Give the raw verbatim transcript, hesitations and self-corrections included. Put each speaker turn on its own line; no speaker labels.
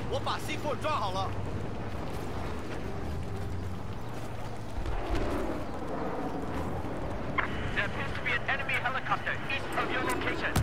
我把 C 四 抓好了。
There appears to be an enemy helicopter east of your location.